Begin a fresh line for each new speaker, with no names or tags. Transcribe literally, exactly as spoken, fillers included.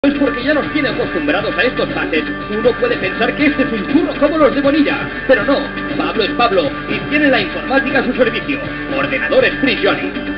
Pues porque ya nos tiene acostumbrados a estos pases, uno puede pensar que este es un churro como los de Bonilla. Pero no, Pablo es Pablo y tiene la informática a su servicio. Ordenadores Prigioni.